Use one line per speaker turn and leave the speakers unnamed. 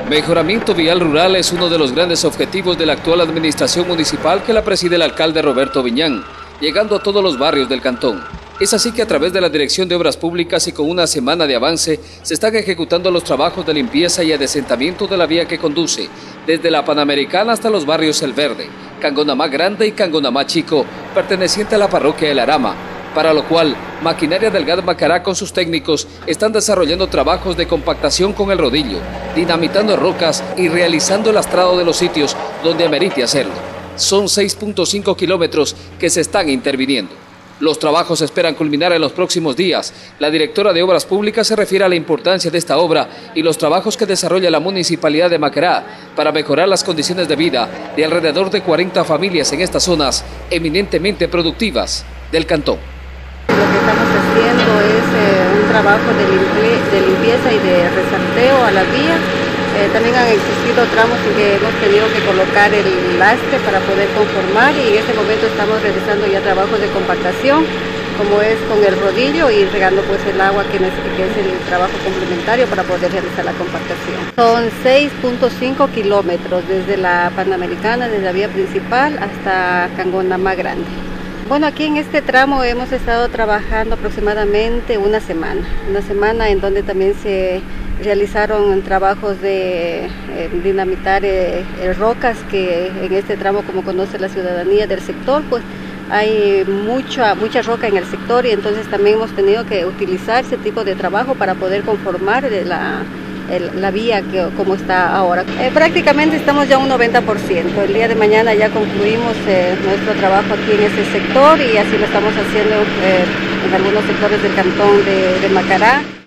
Mejoramiento vial rural es uno de los grandes objetivos de la actual administración municipal que la preside el alcalde Roberto Viñán, llegando a todos los barrios del cantón. Es así que a través de la Dirección de Obras Públicas y con una semana de avance, se están ejecutando los trabajos de limpieza y adesentamiento de la vía que conduce desde la Panamericana hasta los barrios El Verde, Cangonamá Grande y Cangonamá Chico, perteneciente a la parroquia El Arama, para lo cual Maquinaria del GAD Macará con sus técnicos están desarrollando trabajos de compactación con el rodillo, dinamitando rocas y realizando el lastrado de los sitios donde amerite hacerlo. Son 6.5 kilómetros que se están interviniendo. Los trabajos se esperan culminar en los próximos días. La directora de Obras Públicas se refiere a la importancia de esta obra y los trabajos que desarrolla la Municipalidad de Macará para mejorar las condiciones de vida de alrededor de 40 familias en estas zonas eminentemente productivas del cantón.
Lo que estamos haciendo es un trabajo de limpieza y de resalteo a la vía. También han existido tramos en que hemos tenido que colocar el lastre para poder conformar y en este momento estamos realizando ya trabajos de compactación, como es con el rodillo y regando pues el agua que es el trabajo complementario para poder realizar la compactación. Son 6.5 kilómetros desde la Panamericana, desde la vía principal hasta Cangonamá Grande. Bueno, aquí en este tramo hemos estado trabajando aproximadamente una semana en donde también se realizaron trabajos de dinamitar rocas, que en este tramo, como conoce la ciudadanía del sector, pues hay mucha roca en el sector y entonces también hemos tenido que utilizar ese tipo de trabajo para poder conformar la vía como está ahora. Prácticamente estamos ya un 90%. El día de mañana ya concluimos nuestro trabajo aquí en este sector y así lo estamos haciendo en algunos sectores del cantón de Macará.